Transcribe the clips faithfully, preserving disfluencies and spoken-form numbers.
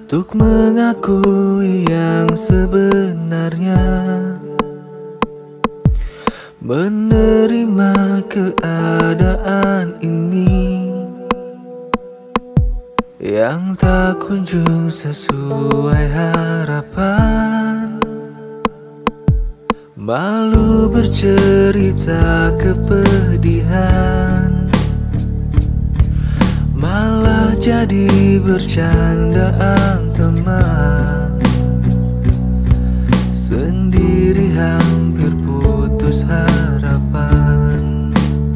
untuk mengakui yang sebenarnya, menerima keadaan ini yang tak kunjung sesuai harapan. Malu bercerita kepedihan, malah jadi bercandaan teman. Sendiri hampir putus harapan.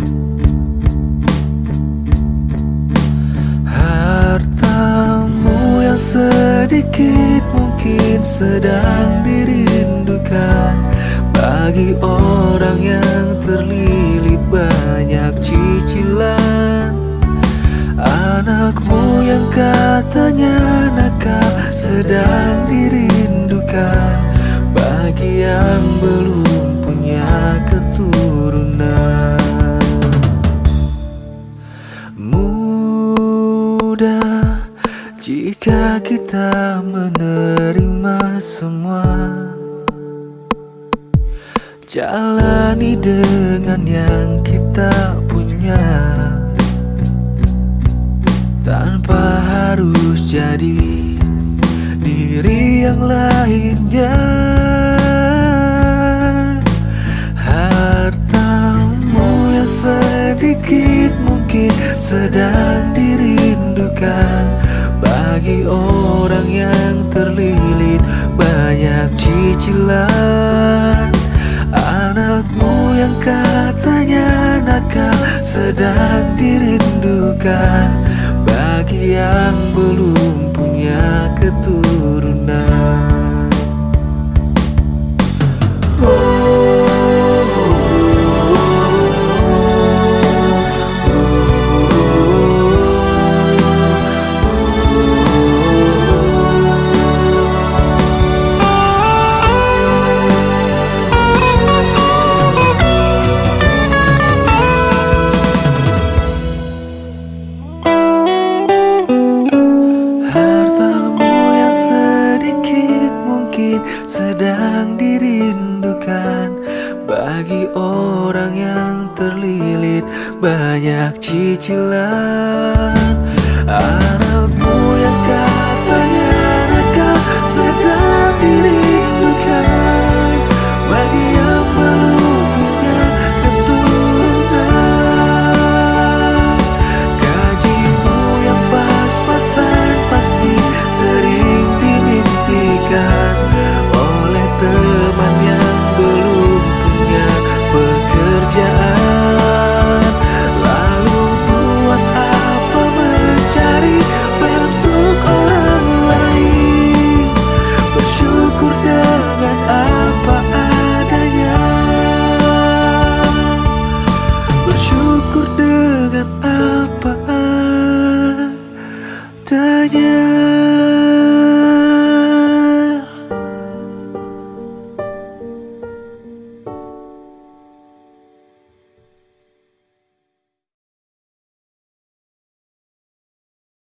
Hartamu yang sedikit mungkin sedang dirindukan bagi orang yang terlilit banyak cicilan. Anakmu yang katanya nakal sedang dirindukan bagi yang belum punya keturunan. Mudah jika kita menerima semua, jalani dengan yang kita punya, tanpa harus jadi diri yang lainnya. Hartamu yang sedikit mungkin sedang dirindukan bagi orang yang terlilit banyak cicilan. Anakmu yang katanya nakal sedang dirindukan bagi yang belum punya keturunan. Sedang dirindukan bagi orang yang terlilit banyak cicilan. Anakmu yang katanya nakal sedang dirindukan bagi yang belum punya keturunan. Gajimu yang pas-pasan pasti sering dimimpikan teman yang belum punya pekerjaan. Lalu buat apa mencari bentuk orang lain? Bersyukur dengan apa adanya. Bersyukur dengan apa adanya.